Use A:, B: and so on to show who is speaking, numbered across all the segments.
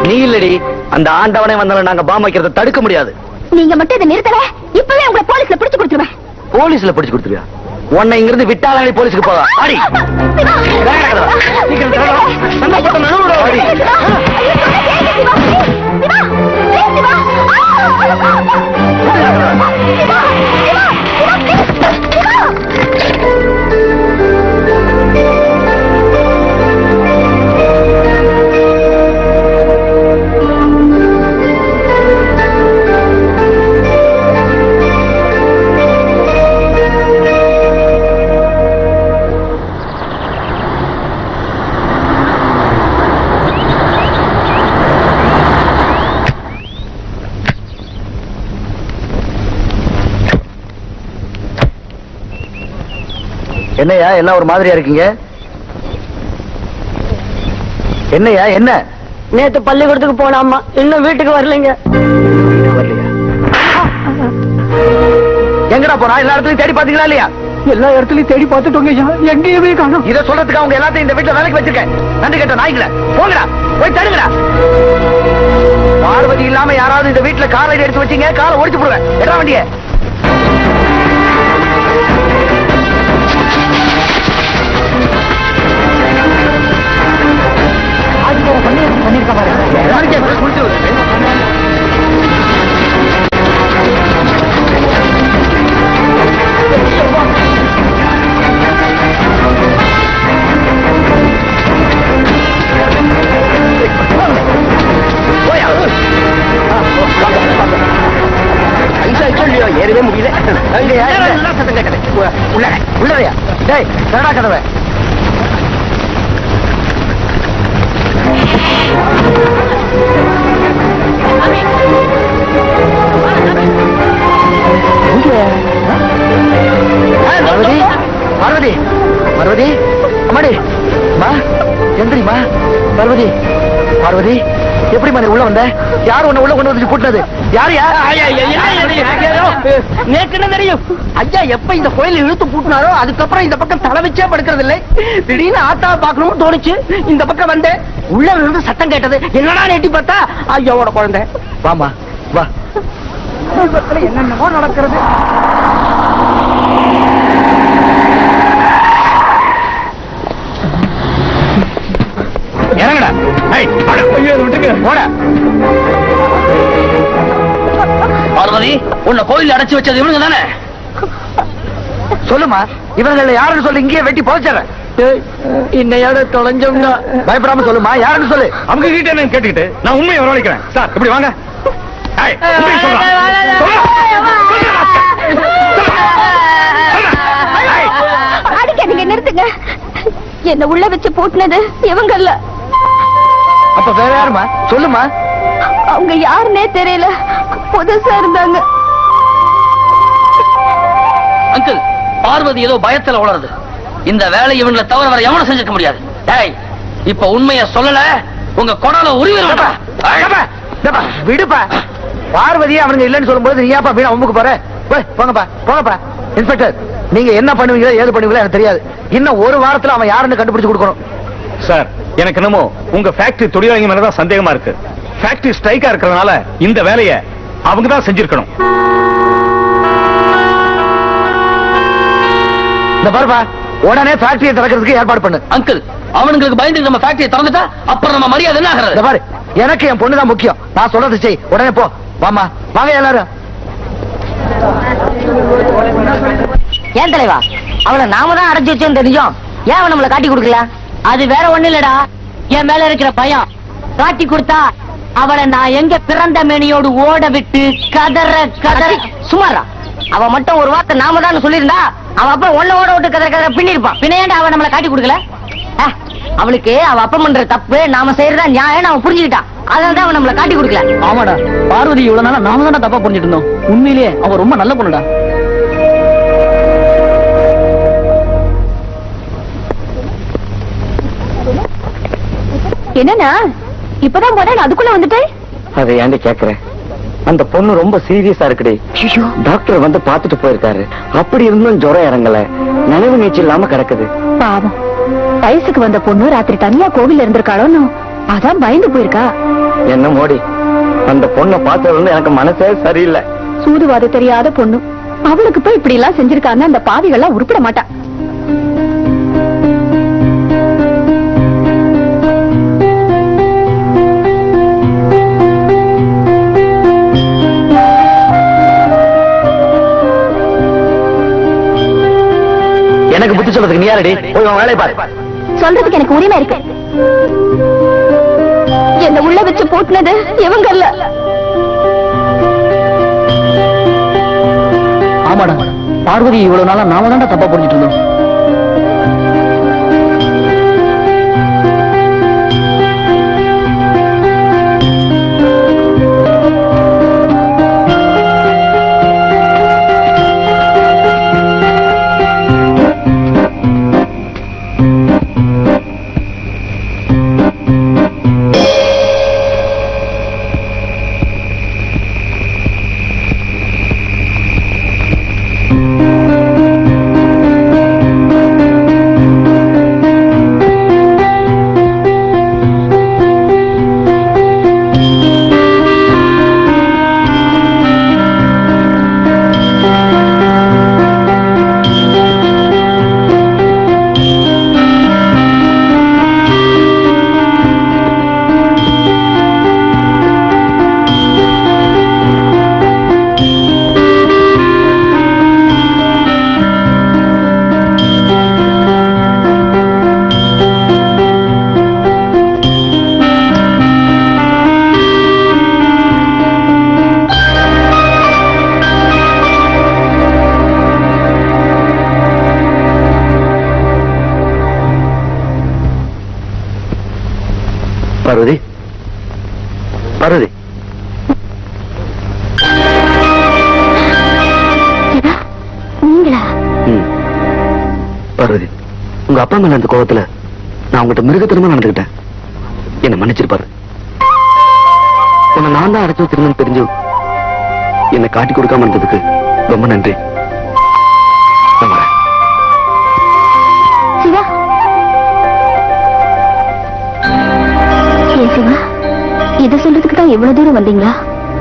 A: நீ இல்லடி, அந்த ஆண்டவனே வந்தாலும் நாங்க பாம் வைக்கிறத தடுக்க முடியாது.
B: நீங்க மட்டும் இதை நிறுத்தல, இப்பவே உங்களை போலீஸ்ல பிடிச்சு கொடுத்துருவேன்.
A: போலீஸ்ல பிடிச்சு கொடுத்துருவியா? உன்னை இங்கிருந்து விட்டாலே போலீஸுக்கு போவா. ஆடி என்னையா எல்லாம் ஒரு மாதிரியா இருக்கீங்க? என்னையா என்ன?
C: நேத்து பள்ளிக்கூடத்துக்கு போனாமா, இன்னும் வீட்டுக்கு வரலைங்க.
A: எங்கடா போனா? எல்லா இடத்துலயும் தேடி பாத்தீங்களா இல்லையா?
C: எல்லா இடத்துலயும் தேடி பார்த்துட்டோங்க, எங்கேயுமே காணோம்.
A: இதை சொல்றதுக்கு அவங்க எல்லாத்தையும் இந்த வீட்டுல வேலைக்கு வச்சிருக்கேன். நன்றி கேட்ட நாய்கள, போங்கடா, போய் தடுங்கடா. பார்வதி இல்லாம யாராவது இந்த வீட்டுல காலை எடுத்து வச்சீங்க, காலை ஓடிச்சு போடுவேன். எடா வண்டிய. பண்ணிருக்க ஏறவே முடியல. உள்ளதையா? டேய் கடா கதவை. பார்வதி, பார்வதி, பார்வதி, அம்மாடி, மா, எந்திரிமா. பார்வதி, பார்வதி, எப்படி மாதிரி உள்ள வந்த? யார் உன்னை உள்ள கொண்டு வந்து கூட்டினது? யாரு?
C: நேற்று என்ன தெரியும் ஐயா, எப்ப இந்த கோயில இழுத்து பூட்டினாரோ அதுக்கப்புறம் இந்த பக்கம் தலை வச்சே படுக்கிறது இல்லை. திடீர்னு ஆத்தாவை பார்க்கணும்னு தோணுச்சு, இந்த பக்கம் வந்த உள்ள இருந்து சத்தம் கேட்டது. என்னடா நெட்டி பார்த்தா ஐயாவோட குழந்தை.
A: வாமா வா.
C: என்னென்னமோ நடக்கிறது.
A: இறங்கடா. பார்வதி, உன்னை கோயில் அடைச்சு வச்சது இவனுங்க தானே? சொல்லுமா, இவங்களை யாருன்னு சொல்லி இங்கேயே வெட்டி போச்சறேன்.
C: இன்னையோட தொலைஞ்சோம்னா
A: பயப்படாம சொல்லுமா, யாருன்னு சொல்லு. அவங்க கிட்ட என்ன கேட்டுக்கிட்டு நான் உண்மையை வரவழைக்கிறேன். சார் இப்படி வாங்க.
B: அடிக்காதீங்க, நிறுத்துங்க. என்ன உள்ள வச்சு போட்டுனது இவங்க இல்ல.
A: அப்ப வேற யாருமா? சொல்லுமா.
B: அவங்க யாருன்னே தெரியல, புதுசா இருந்தாங்க.
D: அங்கிள், பார்வதி ஏதோ பயத்துல உளருது. இந்த வேலை இவங்களை தவிர வர எவனும் செஞ்சுக்க முடியாது. டேய், இப்ப உண்மையை சொல்லல உங்க கொடால உரிமை
A: விடுப்பா. பார்வதியை அவனுங்க இல்லன்னு சொல்லும்போது நீ ஏப்பா வீணா உம்புக்கு போற? போங்கப்பா, போங்கப்பா. இன்ஸ்பெக்டர், நீங்க என்ன பண்ணுவீங்களோ ஏது பண்ணுவீங்களோ எனக்கு தெரியாது. இன்னும் ஒரு வாரத்துல அவன் யாருன்னு கண்டுபிடிச்சு கொடுக்கணும்.
E: சார், எனக்கு என்னமோ உங்க ஃபேக்டரி தொழிலாளி மேலதான் சந்தேகமா இருக்கு. ஃபேக்டரி ஸ்ட்ரைக்கா இருக்கிறதுனால இந்த வேலையை அவங்க தான் செஞ்சிருக்கணும்.
A: இந்த பாருப்பா, உடனே ஃபேக்டரியை திறக்கிறதுக்கு ஏற்பாடு பண்ணு.
D: அங்கிள், அவனுங்களுக்கு பயந்து நம்ம ஃபேக்டரியை திறந்துட்டா அப்புறம் நம்ம மரியாதை என்ன ஆகிறது?
A: இந்த பாரு, எனக்கு என் பொண்ணு தான் முக்கியம். நான் சொல்றது செய். உடனே போ. வாமா, வாங்க எல்லாரும்.
C: ஏன் தலைவா, அவளை நாம தான் அடைச்சு வச்சோன்னு தெரிஞ்சோம், ஏன் அவன் நம்மளை காட்டி கொடுக்கல? அது வேற ஒண்ணு இல்லடா, என் மேல இருக்கிற பயம். காட்டி கொடுத்தா அவளை நான் எங்க பிறந்த மேனியோடு ஓட விட்டு கதற கதற. சுமாரா, அவ மட்டும் ஒரு வார்த்தை நாம தான் சொல்லியிருந்தா அவன் அப்ப ஒன்ன ஓட விட்டு கதற கதற பின்னிருப்பான். பின்னையாண்டா அவன் நம்மளை காட்டி கொடுக்கல? அவளுக்கு அவ அப்ப பண்ற தப்பு நாம செய்யறதா நியாயம் அவன் புரிஞ்சுக்கிட்டான். அதனாலதான் அவன் நம்மளை காட்டி கொடுக்கல.
D: ஆமாடா, பார்வதி இவ்வளவு நாளா நாம தானே தப்பா புரிஞ்சுட்டு இருந்தோம். உண்மையிலேயே அவ ரொம்ப நல்ல பொண்ணுடா.
B: என்னன்னா இப்பதான் போனேன், அதுக்குள்ள வந்துட்டேன்.
A: அதை ஏண்டி கேக்குறேன்? அந்த பொண்ணு ரொம்ப சீரியஸா இருக்குடி. டாக்டர் வந்து பாத்துட்டு போயிருக்காரு. அப்படி இருந்தும் ஜுரம் இறங்கல, நினைவு நீச்சல் இல்லாம கிடக்குது.
B: பாவம், வயசுக்கு வந்த பொண்ணு ராத்திரி தனியா கோவில்ல இருந்திருக்காளோன்னு அதான் பயந்து போயிருக்கா.
A: என்ன மோடி, அந்த பொண்ணை பார்த்ததுல எனக்கு மனசே சரியில்லை.
B: சூதுவாது தெரியாத பொண்ணு, அவளுக்கு போய் இப்படி எல்லாம் செஞ்சிருக்காங்க. அந்த பாவிகள்லாம் உருப்பிட மாட்டா.
A: எனக்கு புத்தி சொல்றதுக்கு நீ யாரடி? போய் உன் வேலையை பாரு.
B: சொல்றதுக்கு எனக்கு உரிமை இருக்கு. என்ன உள்ள வச்சு போட்டுனது இவங்க இல்ல.
C: ஆமாடா, பார்வதி இவ்வளவு நாளா நாம தான்டா தப்பா புரிஞ்சிட்டு இருந்தோம்.
A: பார்வதி, பார்வதி,
B: நீங்களா?
A: பார்வதி, உங்க அப்பா மேல அந்த கோபத்துல நான் உங்ககிட்ட மிருகத்தனமா நடந்துக்கிட்டேன். என்ன மன்னிச்சிருப்பாரு. உன்னை நான் தான் அடைச்சு வச்சிருந்தேன்னு தெரிஞ்சு என்னை காட்டி கொடுக்காம இருந்ததுக்கு ரொம்ப நன்றி. நான் வரேன்.
B: சிவா, ஏன் சிவா, இதை சொல்றதுக்கு தான் எவ்வளவு தூரம் வந்தீங்களா?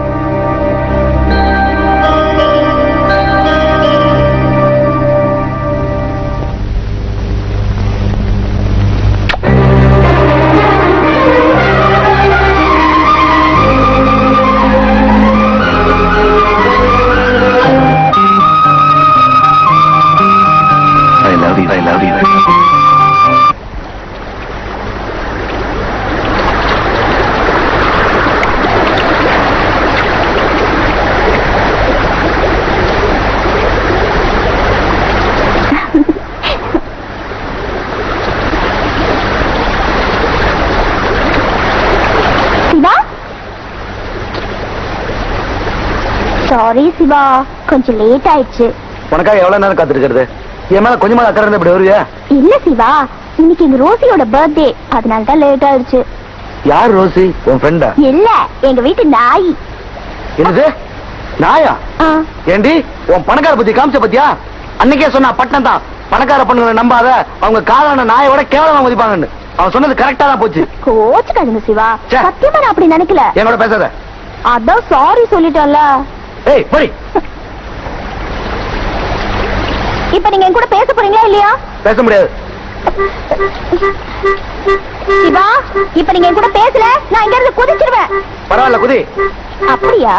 A: I love you.
B: Siva, sorry Siva, கொஞ்சம் லேட் ஆயிடுச்சு.
A: உனக்காக எவ்வளவு நேரம் காத்திருக்கிறது? என் மேல கொஞ்சமா அக்கறை இருந்தா இப்படி வருவியா?
B: இல்ல சிவா, இன்னைக்கு எங்க ரோசியோட பர்த்டே, அதனால தான் லேட் ஆயிடுச்சு.
A: யார் ரோசி? உன் ஃப்ரெண்டா?
B: இல்ல, எங்க வீட்டு நாய்.
A: என்னது, நாயா? ஏண்டி உன் பணக்கார பத்தி காமிச்ச பத்தியா? அன்னைக்கே சொன்னா பட்டம் தான், பணக்கார பொண்ணுங்களை நம்பாத, அவங்க காலான நாயோட கேவலமா மதிப்பாங்கன்னு. அவன் சொன்னது கரெக்டா தான் போச்சு.
B: கோச்சுக்காதுங்க சிவா, சத்தியமா நான் அப்படி நினைக்கல.
A: என்னோட பேசாத.
B: அதான் சாரி சொல்லிட்டேன்ல.
A: ஏய் போடி.
B: இப்ப நீங்க என் கூட பேச போறீங்களா இல்லையா?
A: பேச முடியாது.
B: சிவா, இப்ப நீங்க என் கூட பேசல, நான் இங்க இருந்து குதிச்சிருவேன்.
A: பரவாயில்ல, குதி.
B: அப்படியா?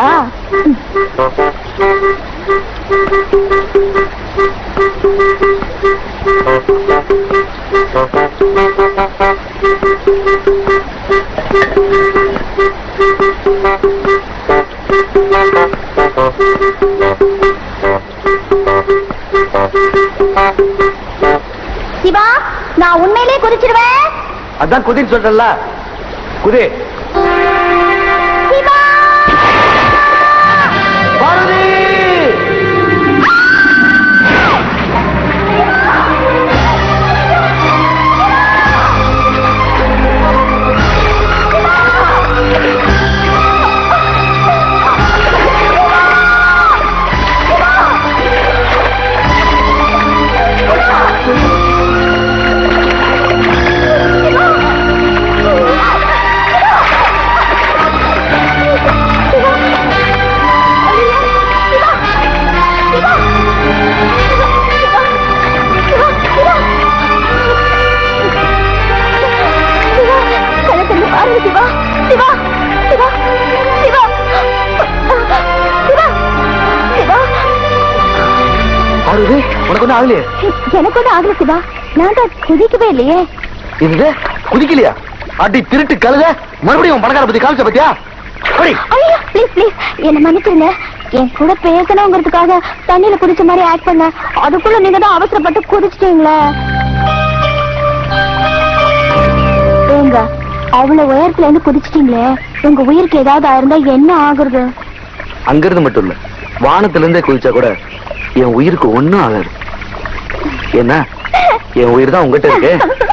B: சிவா, நான் உண்மையிலே குதிச்சிருவேன்.
A: அதான் குதின்னு சொல்றல, குதி.
B: சிவா,
A: பார்வதி, ஆகலையே.
B: எனக்கு ஒன்றும் ஆகல சிவா. நான் தான் குதிக்கவே இல்லையே.
A: இது குதிக்கலையா? அடி திருட்டு கழுத, மறுபடியும் பணக்கார பத்தி காமிச்ச பத்தியா?
B: ஐயோ ப்ளீஸ் ப்ளீஸ் என்ன மன்னிச்சிருங்க. என் கூட பேசணுங்கிறதுக்காக தண்ணியில குதிச்ச மாதிரி ஆக்ட் பண்ண, அதுக்குள்ள நீங்க தான் அவசரப்பட்டு குதிச்சிட்டீங்களே. ஏங்க அவ்வளவு உயரத்துல இருந்து குதிச்சிட்டீங்களே, உங்க உயிருக்கு ஏதாவது ஆயிருந்தா என்ன ஆகுறது?
A: அங்கிருந்து மட்டும் இல்ல, வானத்துல இருந்தே குதிச்சா கூட என் உயிருக்கு ஒண்ணும் ஆகாது. என்ன என் உயிர் தான் உங்ககிட்ட இருக்கு.